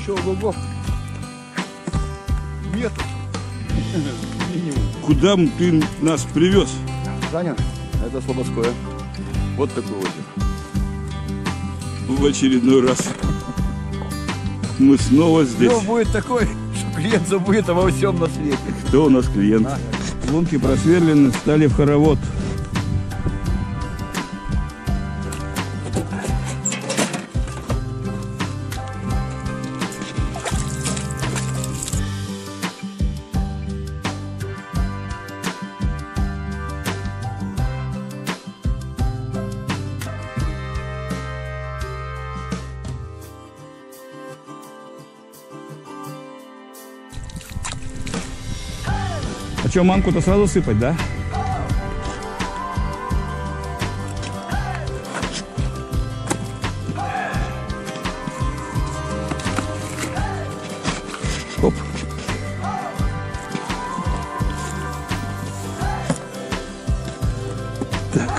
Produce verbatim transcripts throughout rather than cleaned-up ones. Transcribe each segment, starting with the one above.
Еще ого-го. Метр. Куда ты нас привез? Саня, это Слободское. Вот такой озеро. В очередной раз мы снова здесь. Все будет такой, что клиент забудет обо всем на свете. Кто у нас клиент? Ага. Лунки просверлены, стали в хоровод. А что, манку-то сразу сыпать, да? Хоп. Так.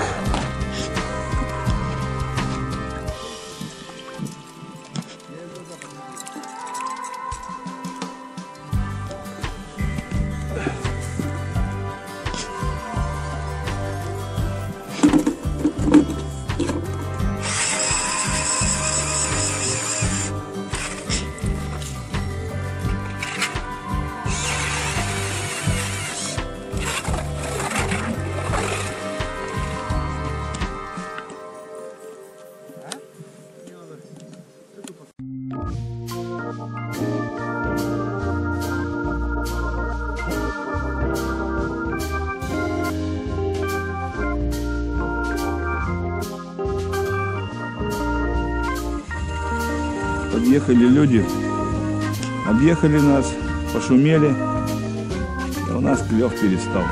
Подъехали люди, объехали нас, пошумели, и у нас клев перестал.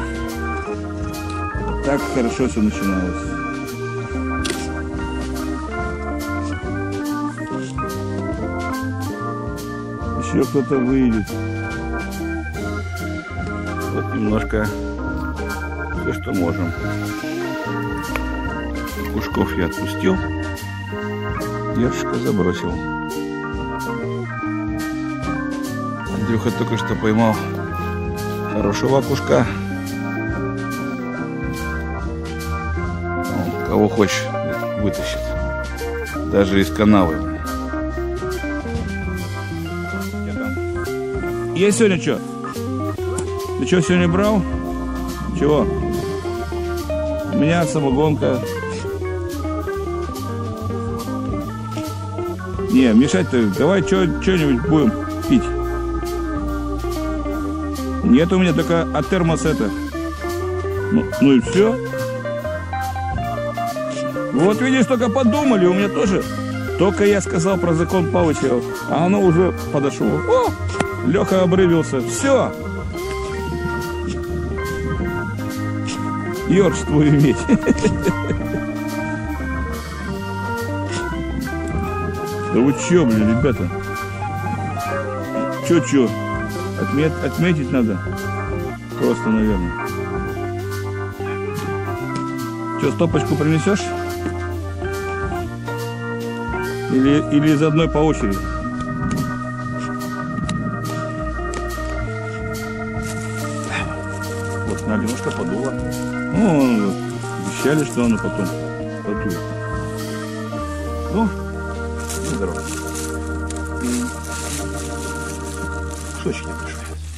Так хорошо все начиналось. Еще кто-то выйдет. Вот немножко все, что можем. Кушков я отпустил, ершика забросил. Андрюха только что поймал хорошего окушка. Он, кого хочешь, вытащит. Даже из канавы. Есть сегодня что? Ты что, сегодня брал? Чего? У меня самогонка. Не, мешать-то, давай что-нибудь будем пить. Нет у меня только от термоса это. Ну, ну и все. Вот видишь, только подумали, у меня тоже. Только я сказал про закон Павловича, а оно уже подошло. О, Леха обрывился. Все. Ёрш твою иметь. Да вы че, блин, ребята? Че-че? Отмет, отметить надо. Просто, наверное. Че, стопочку принесешь? Или, или из одной по очереди? Вот, на немножко подуло. Ну, вот, обещали, что оно потом подует. Ну, здорово. Шочки большой.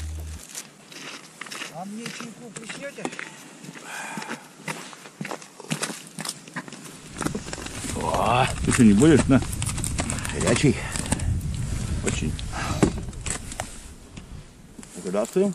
А мне чайку пришлете? О, ты что, не будешь, на? Горячий. Очень. Куда стоим?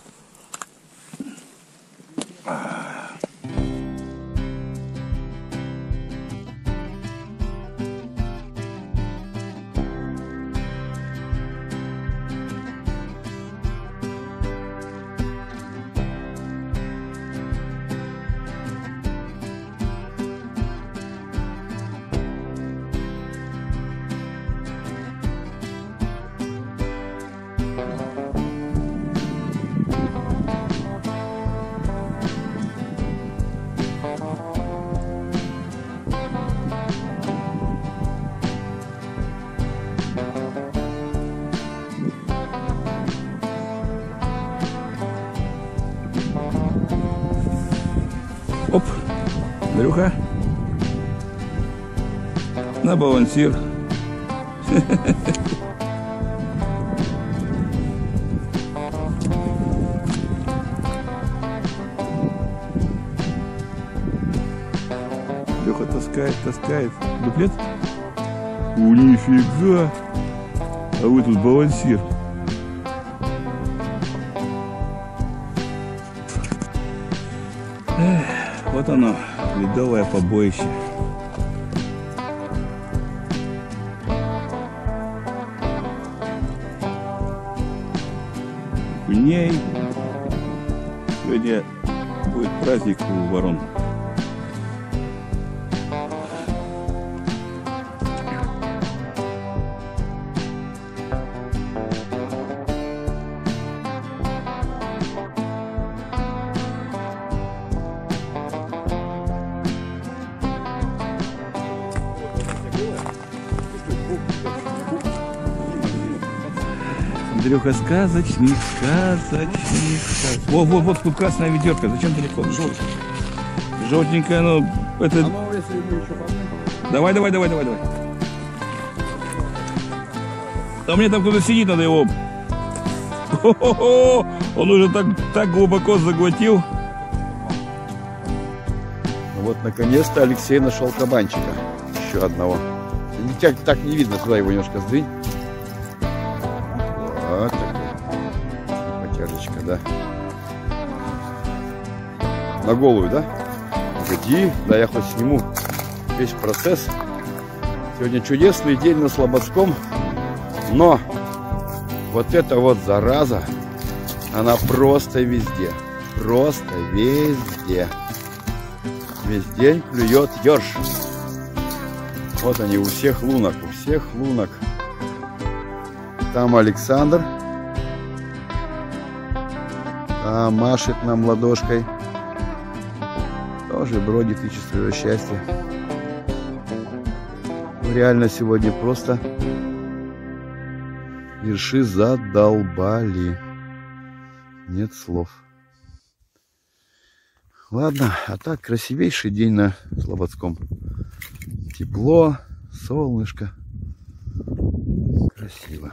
Андрюха. На балансир. Леха таскает, таскает. Дуплет? У, нифига. А вы тут балансир. Эх, вот оно, ледовое побоище. Куней. Сегодня будет праздник у ворон. Андрюха, сказочник, сказочник, сказочник. Вот, вот, вот, тут красная ведерко. Зачем далеко? Желтенькая. Желтенькая, ну, это... А ну, если мы еще помним. Давай, давай, давай, давай, давай. А мне там кто-то сидит, надо его... Хо-хо-хо! Он уже так, так глубоко заглотил. Вот, наконец-то Алексей нашел кабанчика. Еще одного. Так, так не видно, туда его немножко сдвинь. Вот такой. Потяжечка, да. На голую, да? Погоди, да я хоть сниму весь процесс. Сегодня чудесный день на Слободском. Но вот эта вот зараза, она просто везде. Просто везде. Весь день клюет ёрш. Вот они у всех лунок, у всех лунок. Там Александр. Там машет нам ладошкой. Тоже бродит, ищет свое счастье. Ну, реально сегодня просто ерши задолбали. Нет слов. Ладно, а так красивейший день на Слободском. Тепло, солнышко. Красиво.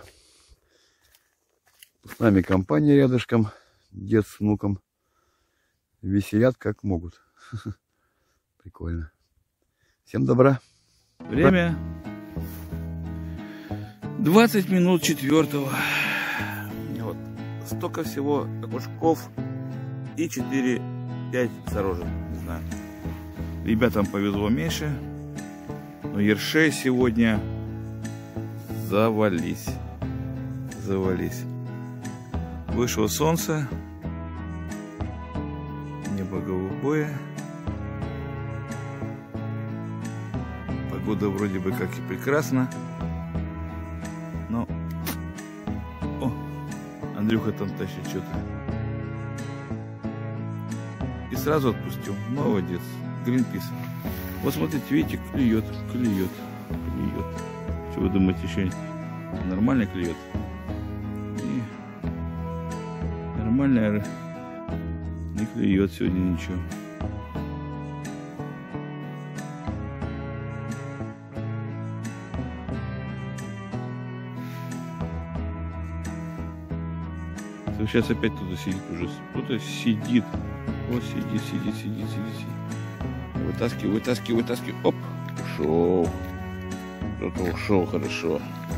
С нами компания рядышком. Дед с внуком. Веселят как могут. Прикольно. Всем добра. Время двадцать минут четвертого. Вот. Столько всего окушков и четыре-пять сорожек. Не знаю. Ребятам повезло меньше. Но ершей сегодня завались. Завались. Вышло солнце. Небо голубое. Погода вроде бы как и прекрасна. Но... О, Андрюха там тащит что-то. И сразу отпустил. Молодец. Гринпис. Вот смотрите, видите, клюет, клюет, клюет. Что вы думаете, еще нормально клюет? И нормально не клюет сегодня ничего. Сейчас опять туда сидит уже. Кто-то сидит. Вот сидит, сидит, сидит, сидит, сидит. Вытаскивай, вытаскивай, вытаскивай. Оп, ушел. Кто-то ушел, хорошо.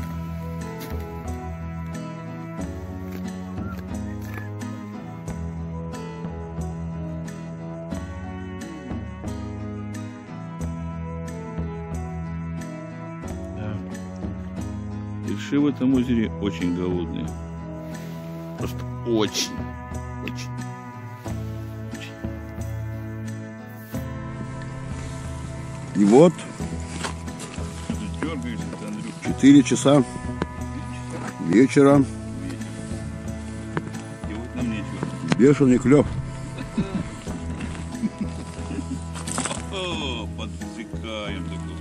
Да. Ерши в этом озере очень голодные. Просто очень, очень. И вот четыре часа вечера. Бешеный клев. Подсекаем такой.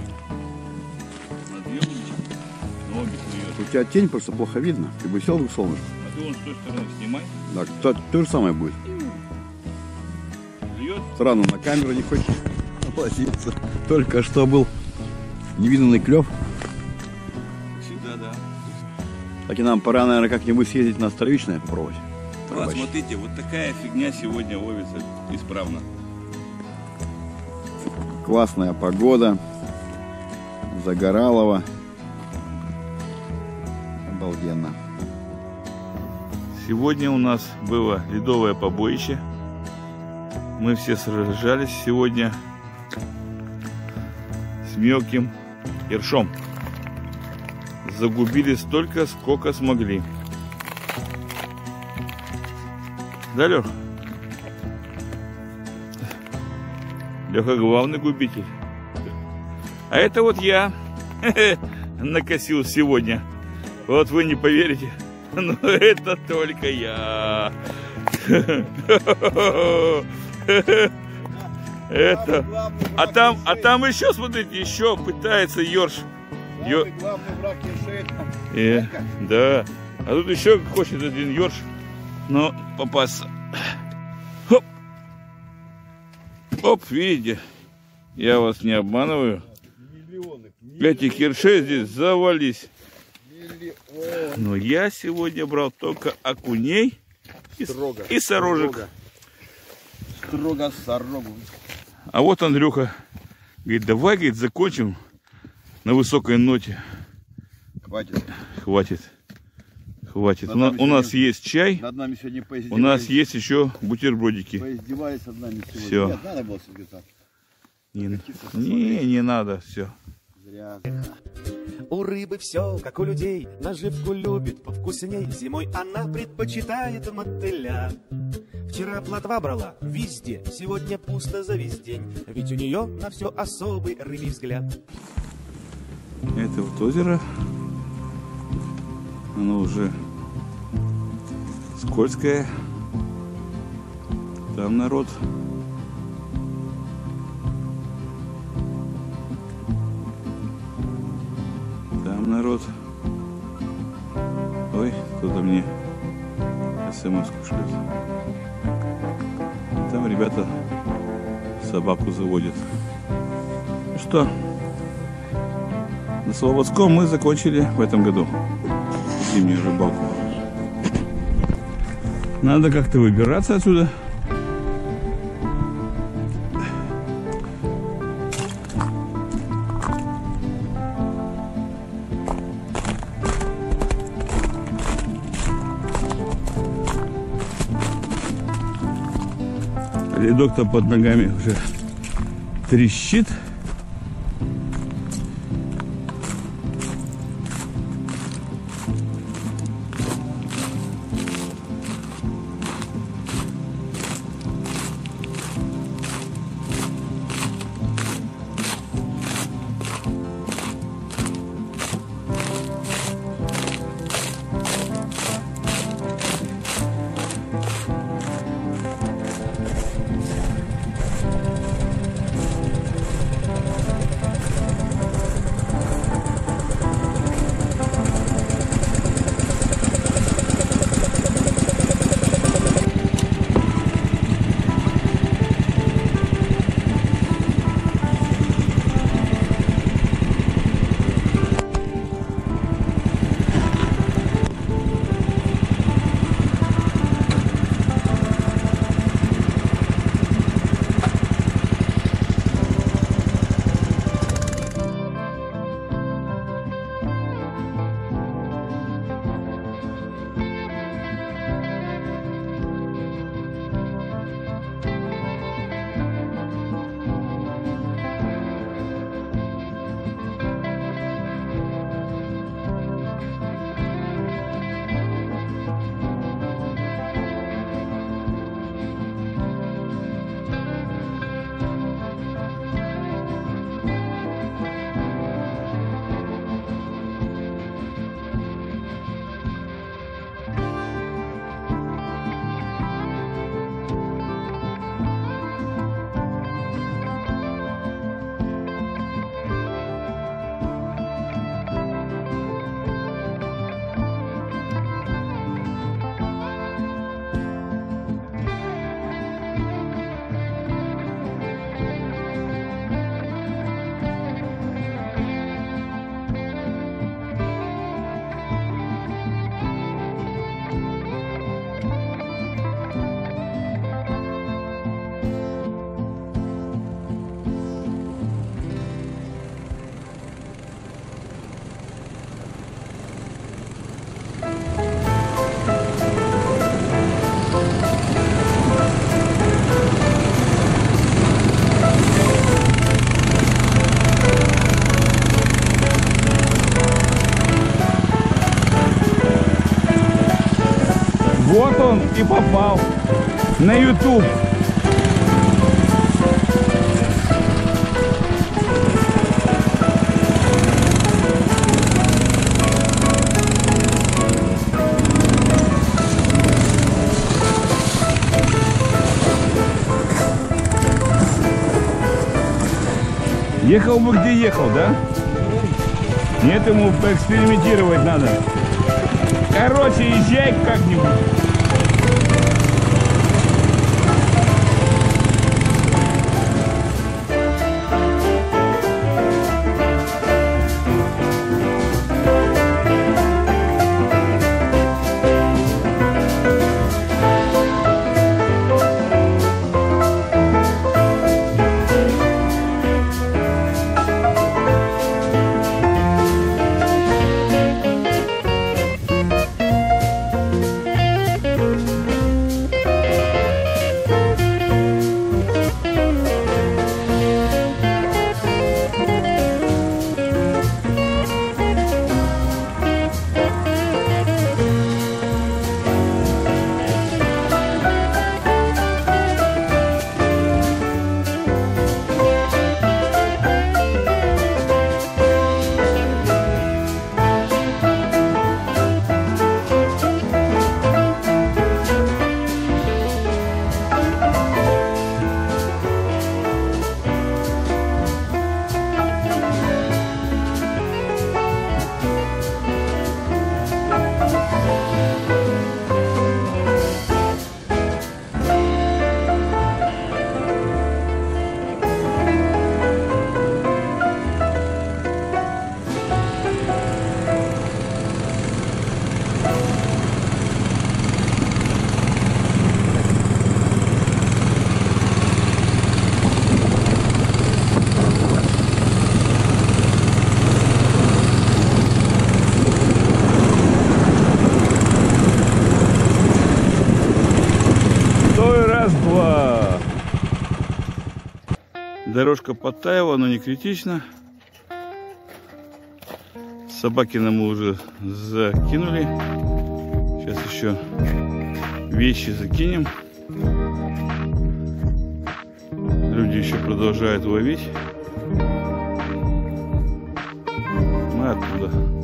У тебя тень просто плохо видно. Ты бы сел бы в солнышко. А ты вон с той стороны снимай. Так, то, то же самое будет. Льет? Странно, на камеру не хочешь. Лосица. Только что был невиданный клев. Всегда, да. Так и нам пора, наверное, как-нибудь съездить на Столичное попробовать. Вот, смотрите, вот такая фигня сегодня ловится исправно. Классная погода. Загоралово. Обалденно. Сегодня у нас было ледовое побоище. Мы все сражались сегодня с мелким ершом. Загубили столько, сколько смогли. Да, Лех? Леха главный губитель. А это вот я накосил сегодня. Вот вы не поверите, но это только я. Это. А там, а там еще, смотрите, еще пытается ерш. Главный, главный враг ершей. Э, да. А тут еще хочет один ерш, но попасться. Хоп. Оп, видите, я вас не обманываю. Миллионы. Этих ершей здесь завались. Миллионы. Но я сегодня брал только окуней и, Строго. и сорожек. Строго сорогу. А вот Андрюха говорит, давай, говорит, закончим на высокой ноте. Хватит. Хватит. Хватит. Над У, на- нами у нас сегодня- есть чай, Над нами сегодня у поиздевались. нас есть еще бутербродики. Поиздевались над нами сегодня. Всё. Нет, надо было все так. Не, не, не надо, все. Зря. У рыбы все, как у людей, наживку любит повкусней. Зимой она предпочитает мотыля. Вчера плотва брала везде, сегодня пусто за весь день. Ведь у нее на все особый рыбий взгляд. Это вот озеро. Оно уже скользкое. Там народ. Там народ. Ой, кто-то мне смс-ку шлет. Там ребята собаку заводят. Ну что, на Слободском мы закончили в этом году зимнюю рыбалку. Надо как-то выбираться отсюда. Ледок-то под ногами уже трещит. он и попал на ютуб. Ехал бы где ехал, да? Нет, ему поэкспериментировать надо. Короче, езжай как-нибудь. Дорожка подтаяла, но не критично. Собакина мы уже закинули. Сейчас еще вещи закинем. Люди еще продолжают ловить. Мы оттуда.